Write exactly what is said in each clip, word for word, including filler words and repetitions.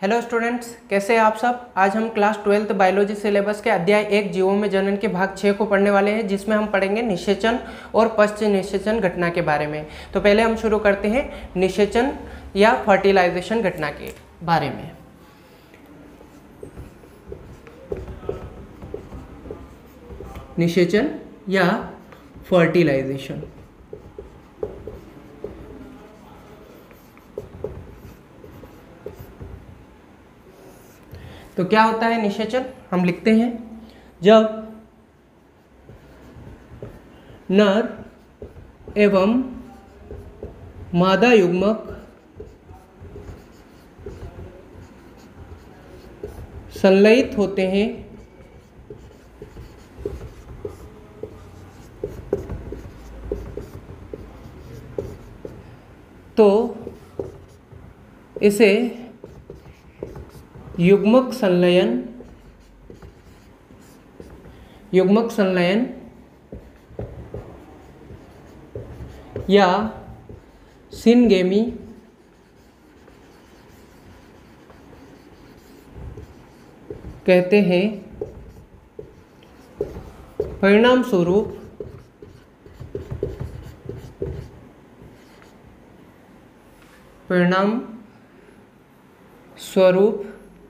Hello students, कैसे हैं आप सब। आज हम क्लास ट्वेल्थ बायोलॉजी सिलेबस के अध्याय एक जीवों में जनन के भाग छः को पढ़ने वाले हैं, जिसमें हम पढ़ेंगे निषेचन और पश्च निषेचन घटना के बारे में। तो पहले हम शुरू करते हैं निषेचन या फर्टिलाइजेशन घटना के बारे में। निषेचन या फर्टिलाइजेशन। तो क्या होता है निषेचन, हम लिखते हैं जब नर एवं मादा युग्मक संलयित होते हैं तो इसे युग्मक संलयन युग्मक संलयन या सिनगेमी कहते हैं। परिणाम स्वरूप परिणाम स्वरूप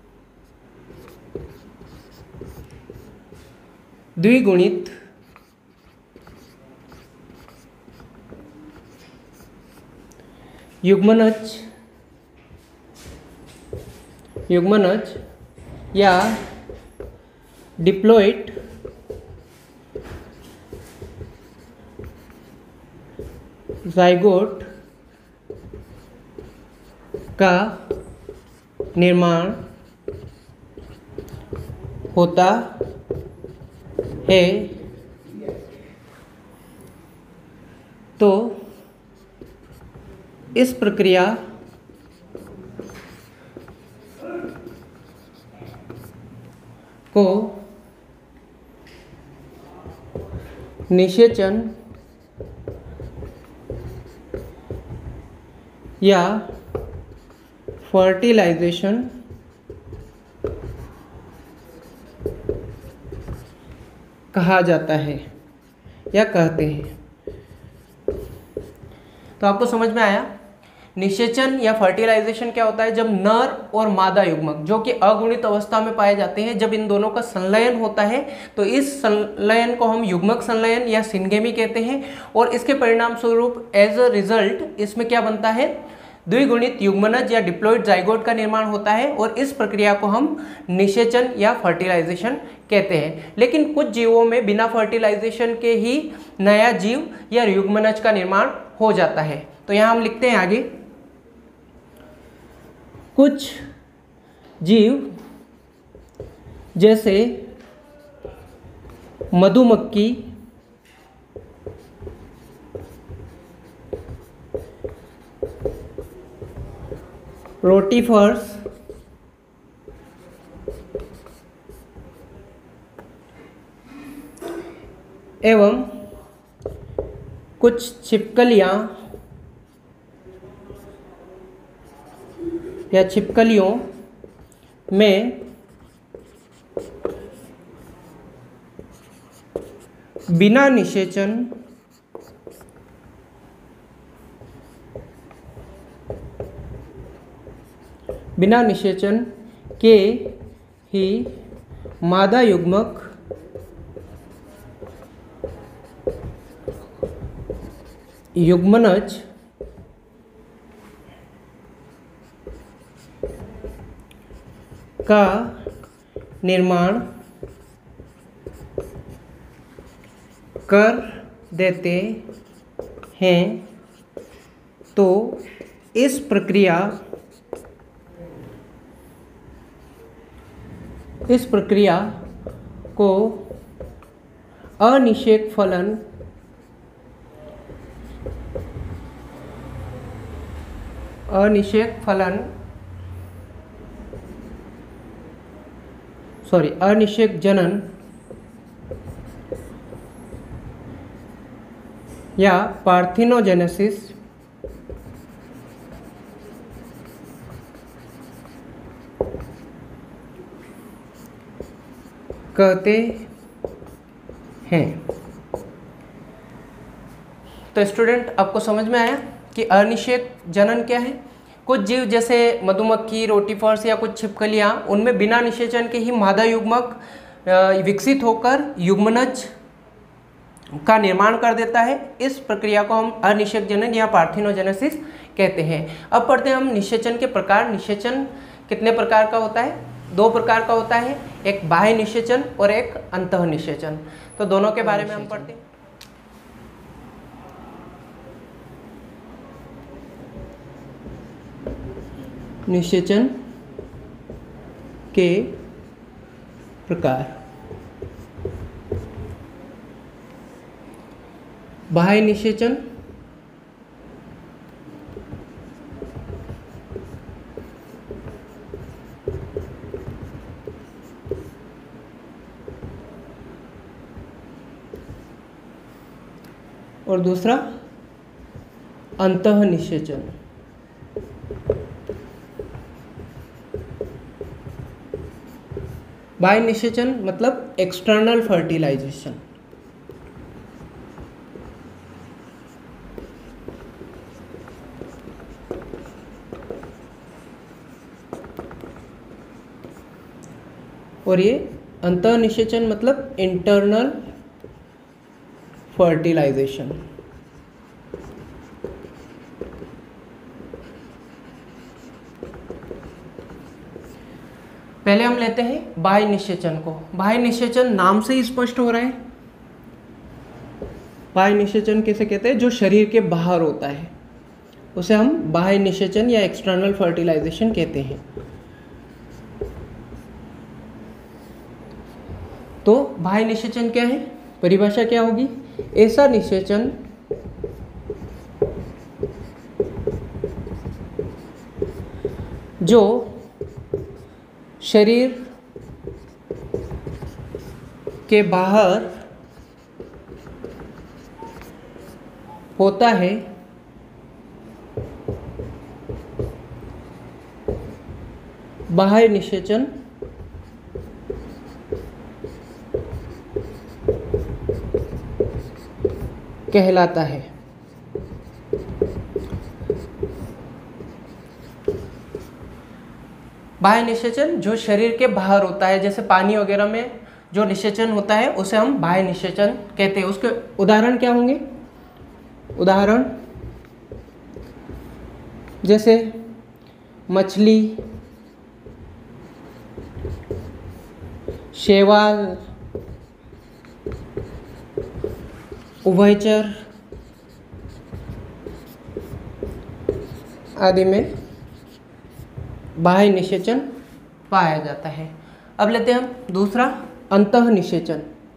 द्विगुणित युग्मनज युग्मनज या डिप्लॉइड जाइगोट का निर्माण होता है। तो इस प्रक्रिया को निषेचन या फर्टिलाइजेशन कहा जाता है या कहते हैं। तो आपको समझ में आया निषेचन या फर्टिलाइजेशन क्या होता है। जब नर और मादा युग्मक जो कि अगुणित अवस्था में पाए जाते हैं, जब इन दोनों का संलयन होता है तो इस संलयन को हम युग्मक संलयन या सिनगेमी कहते हैं। और इसके परिणाम स्वरूप एज अ रिजल्ट इसमें क्या बनता है, द्विगुणित युग्मनज या डिप्लॉइड जाइगोट का निर्माण होता है। और इस प्रक्रिया को हम निषेचन या फर्टिलाइजेशन कहते हैं। लेकिन कुछ जीवों में बिना फर्टिलाइजेशन के ही नया जीव या युग्मनज का निर्माण हो जाता है। तो यहाँ हम लिखते हैं आगे, कुछ जीव जैसे मधुमक्खी, रोटीफर्स, एवं कुछ छिपकलियां या छिपकलियों में बिना निषेचन बिना निषेचन के ही मादा युग्मक युग्मनज का निर्माण कर देते हैं। तो इस प्रक्रिया इस प्रक्रिया को अनिषेक फलन अनिषेक फलन सॉरी अनिषेक जनन या पार्थिनोजेनेसिस कहते हैं। तो स्टूडेंट, आपको समझ में आया कि अनिषेक जनन क्या है। कुछ जीव जैसे मधुमक्खी, रोटीफर्स या कुछ छिपकलियाँ, उनमें बिना निषेचन के ही मादा युग्मक विकसित होकर युग्मनज का निर्माण कर देता है। इस प्रक्रिया को हम अनिषेक जनन या पार्थिनोजेनेसिस कहते हैं। अब पढ़ते हैं हम निषेचन के प्रकार। निषेचन कितने प्रकार का होता है? दो प्रकार का होता है, एक बाह्य निषेचन और एक अंतः निषेचन। तो दोनों के बारे में हम पढ़ते हैं। निषेचन के प्रकार। बाह्य निषेचन, और दूसरा अंतः निषेचन। बाह्य निषेचन मतलब एक्सटर्नल फर्टिलाइजेशन। और ये अंतः निषेचन मतलब इंटरनल फर्टिलाइजेशन। पहले हम लेते हैं बाह्य निषेचन को। बाह्य निषेचन नाम से ही स्पष्ट हो रहा है। बाह्य निषेचन किसे कहते हैं? जो शरीर के बाहर होता है उसे हम बाह्य निषेचन या एक्सटर्नल फर्टिलाइजेशन कहते हैं। तो बाह्य निषेचन क्या है? परिभाषा क्या होगी? ऐसा निषेचन जो शरीर के बाहर होता है, बाह्य निषेचन कहलाता है। बाह्य निषेचन जो शरीर के बाहर होता है, जैसे पानी वगैरह में जो निषेचन होता है उसे हम बाह्य निषेचन कहते हैं। उसके उदाहरण क्या होंगे? उदाहरण जैसे मछली, शैवाल, उभयचर आदि में बाह्य निषेचन पाया जाता है। अब लेते हैं हम दूसरा अंतः निषेचन।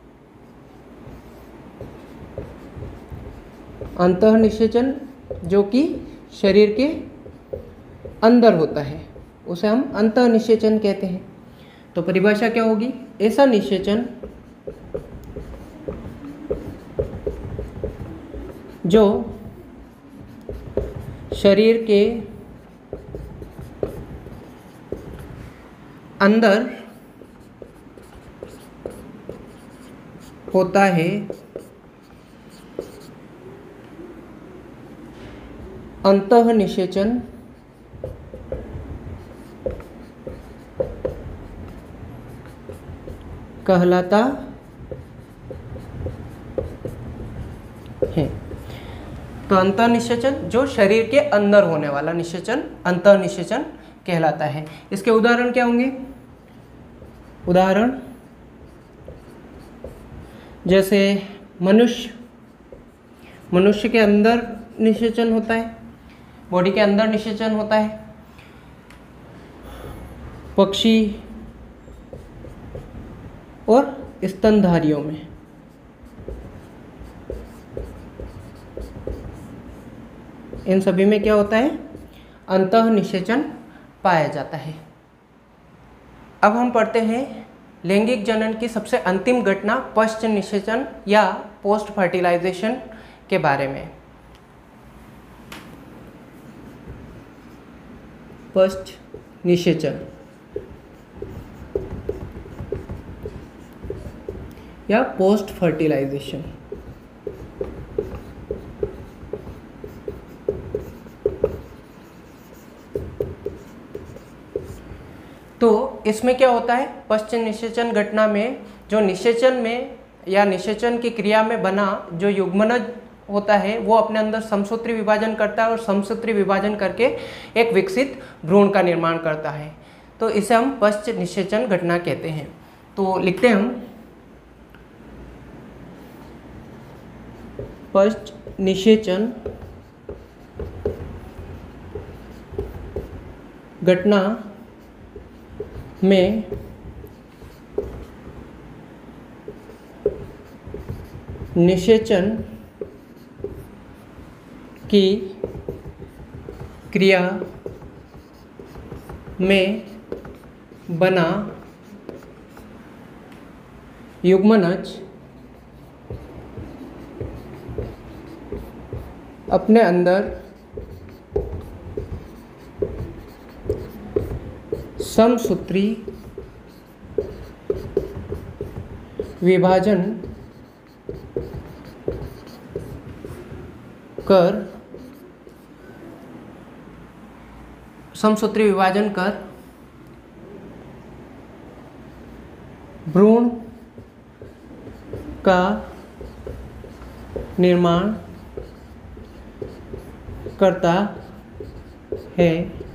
अंतः निषेचन जो कि शरीर के अंदर होता है उसे हम अंतः निषेचन कहते हैं। तो परिभाषा क्या होगी? ऐसा निषेचन जो शरीर के अंदर होता है, अंतः निषेचन कहलाता है। तो अंतः निषेचन जो शरीर के अंदर होने वाला निषेचन अंतः निषेचन कहलाता है। इसके उदाहरण क्या होंगे? उदाहरण जैसे मनुष्य, मनुष्य के अंदर निषेचन होता है, बॉडी के अंदर निषेचन होता है। पक्षी और स्तनधारियों में। इन सभी में क्या होता है? अंतः निषेचन पाया जाता है। अब हम पढ़ते हैं लैंगिक जनन की सबसे अंतिम घटना पश्च निषेचन या पोस्ट फर्टिलाइजेशन के बारे में। पश्च निषेचन या पोस्ट फर्टिलाइजेशन। तो इसमें क्या होता है, पश्च निषेचन घटना में जो निषेचन में या निषेचन की क्रिया में बना जो युग्मनज होता है वो अपने अंदर समसूत्री विभाजन करता है और समसूत्री विभाजन करके एक विकसित भ्रूण का निर्माण करता है। तो इसे हम पश्च निषेचन घटना कहते हैं। तो लिखते हैं हम पश्च निषेचन घटना में निषेचन की क्रिया में बना युग्मनज अपने अंदर समसूत्री विभाजन कर समसूत्री विभाजन कर भ्रूण का निर्माण करता है।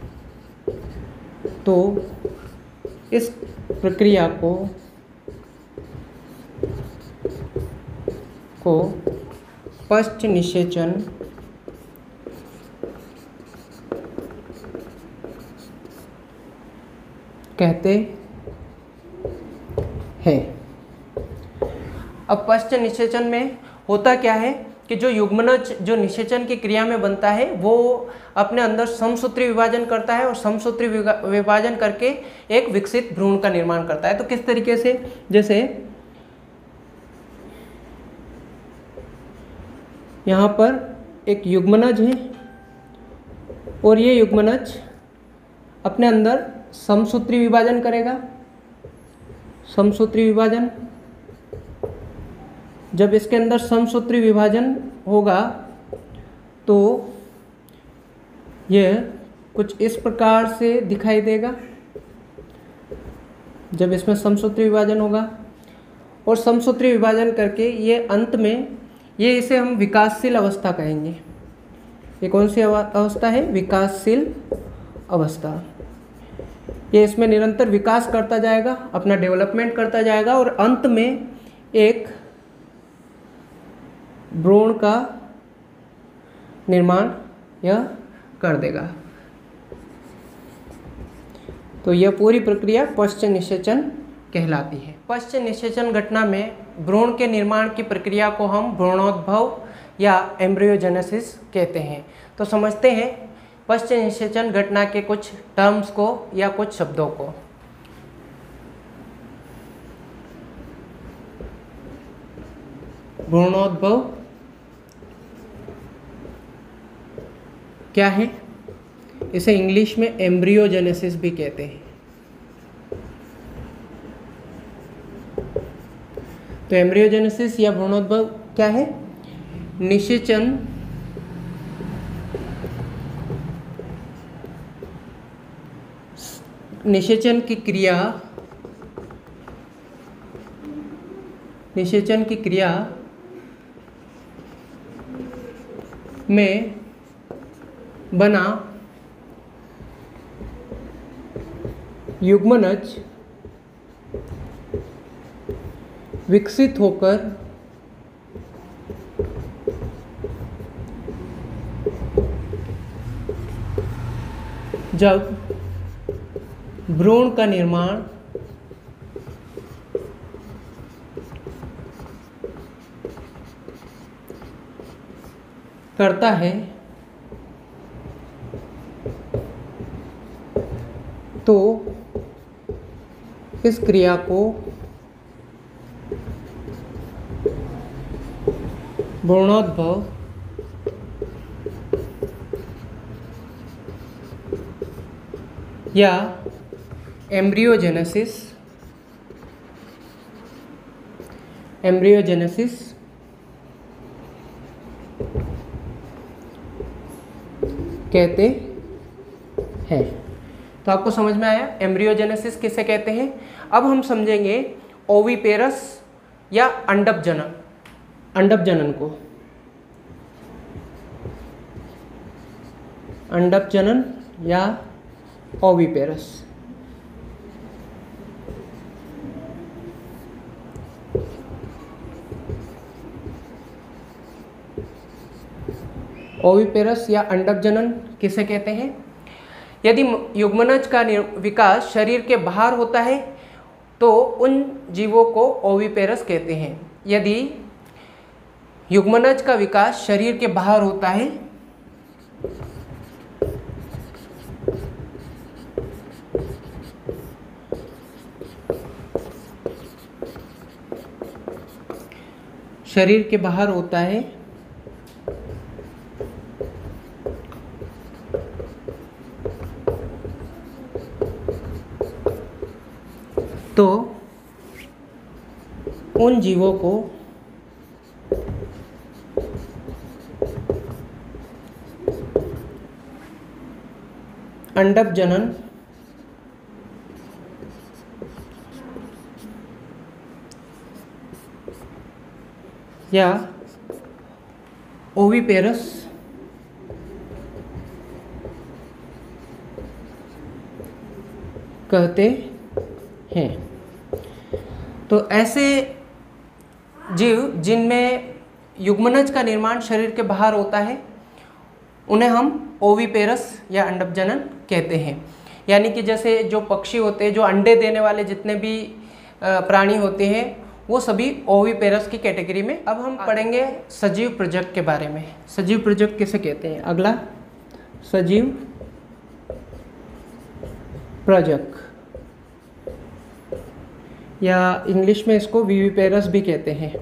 तो इस प्रक्रिया को को पश्च निषेचन कहते हैं। अब पश्च निषेचन में होता क्या है कि जो युग्मनज जो निषेचन की क्रिया में बनता है वो अपने अंदर समसूत्री विभाजन करता है और समसूत्री विभाजन करके एक विकसित भ्रूण का निर्माण करता है। तो किस तरीके से, जैसे यहाँ पर एक युग्मनज है और ये युग्मनज अपने अंदर समसूत्री विभाजन करेगा। समसूत्री विभाजन, जब इसके अंदर समसूत्री विभाजन होगा तो यह कुछ इस प्रकार से दिखाई देगा। जब इसमें समसूत्री विभाजन होगा और समसूत्री विभाजन करके ये अंत में ये इसे हम विकासशील अवस्था कहेंगे। ये कौन सी अवस्था है? विकासशील अवस्था। ये इसमें निरंतर विकास करता जाएगा, अपना डेवलपमेंट करता जाएगा और अंत में एक भ्रूण का निर्माण यह कर देगा। तो यह पूरी प्रक्रिया पश्च निषेचन कहलाती है। पश्च निषेचन घटना में भ्रूण के निर्माण की प्रक्रिया को हम भ्रूणोद्भव या एम्ब्रियोजेनेसिस कहते हैं। तो समझते हैं पश्च निषेचन घटना के कुछ टर्म्स को या कुछ शब्दों को। भ्रूणोद्भव क्या है? इसे इंग्लिश में एम्ब्रियोजेनेसिस भी कहते हैं। तो एम्ब्रियोजेनेसिस या भ्रूणोद्भव क्या है? निषेचन निषेचन की क्रिया निषेचन की क्रिया में बना युग्मनज विकसित होकर जब भ्रूण का निर्माण करता है तो इस क्रिया को भ्रूणोद्भव या एम्ब्रियोजेनेसिस एम्ब्रियोजेनेसिस कहते हैं। तो आपको समझ में आया एम्ब्रियोजेनेसिस किसे कहते हैं। अब हम समझेंगे ओविपेरस या अंडप जनन अंडप जनन को। अंडप जनन या ओविपेरस। ओविपेरस या अंडप जनन किसे कहते हैं। यदि युग्मनज का विकास शरीर के बाहर होता है तो उन जीवों को ओविपेरस कहते हैं। यदि युग्मनज का विकास शरीर के बाहर होता है शरीर के बाहर होता है तो उन जीवों को अंडप जनन या ओविपेरस कहते हैं। तो ऐसे जीव जिनमें युग्मनज का निर्माण शरीर के बाहर होता है उन्हें हम ओविपेरस या अंडप जनन कहते हैं। यानी कि जैसे जो पक्षी होते हैं, जो अंडे देने वाले जितने भी प्राणी होते हैं वो सभी ओविपेरस की कैटेगरी में। अब हम पढ़ेंगे सजीव प्रजक के बारे में। सजीव प्रजक किसे कहते हैं। अगला सजीव प्रजक या इंग्लिश में इसको विविपेरस भी कहते हैं।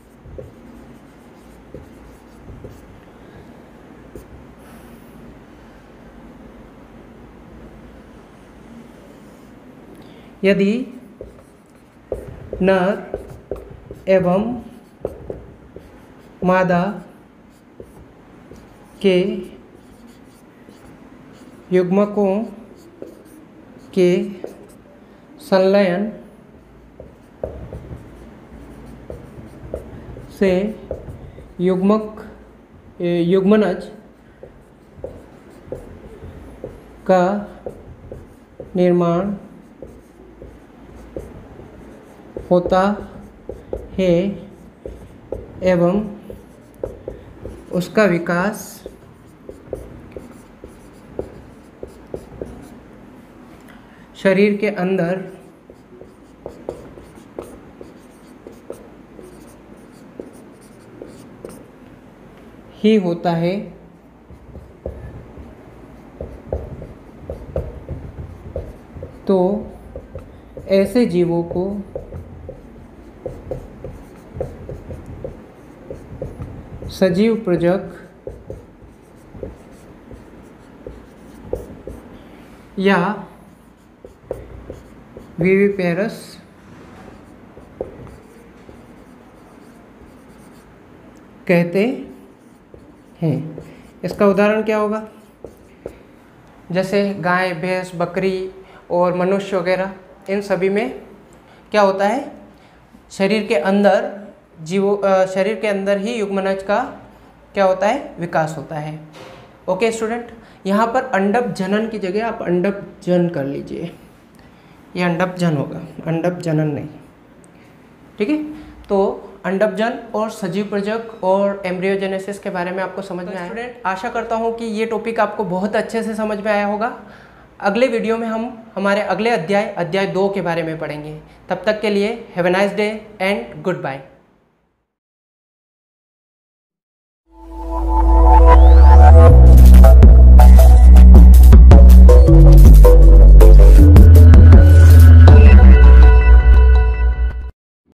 यदि नर एवं मादा के युग्मकों के संलयन से युग्मक युग्मनज का निर्माण होता है एवं उसका विकास शरीर के अंदर ही होता है तो ऐसे जीवों को सजीव प्रजक या विविपेरस कहते हैं। इसका उदाहरण क्या होगा। जैसे गाय, भैंस, बकरी और मनुष्य वगैरह, इन सभी में क्या होता है, शरीर के अंदर जीवों शरीर के अंदर ही युग्मनज का क्या होता है, विकास होता है। ओके स्टूडेंट, यहाँ पर अंडप जनन की जगह आप अंडप जन कर लीजिए। ये अंडप जन होगा, अंडप जनन नहीं। ठीक है, तो अंडप जन और सजीव प्रजक और एम्ब्रियोजेनेसिस के बारे में आपको समझ में आया। स्टूडेंट, आशा करता हूँ कि ये टॉपिक आपको बहुत अच्छे से समझ में आया होगा। अगले वीडियो में हम हमारे अगले अध्याय अध्याय दो के बारे में पढ़ेंगे। तब तक के लिए have a nice day and good bye.